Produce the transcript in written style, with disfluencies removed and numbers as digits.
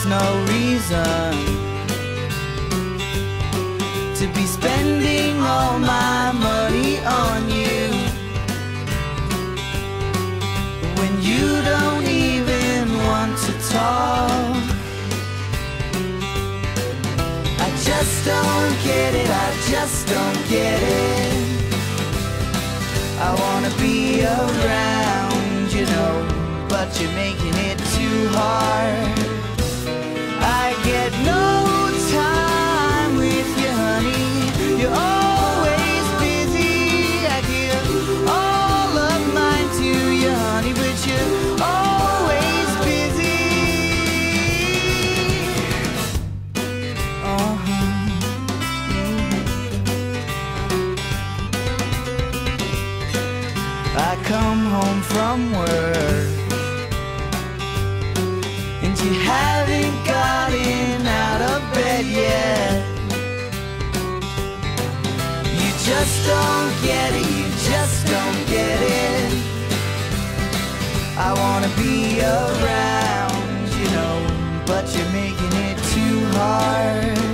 no reason to be spending all my money on you when you don't even want to talk. I just don't get it, I just don't get it. I wanna be around, you know, but you're making it too hard. I get no time with you, honey. You're always busy. I give all of mine to you, honey, but you're always busy. I come home from work and you haven't gotten out of bed yet. You just don't get it, you just don't get it. I wanna be around, you know, but you're making it too hard.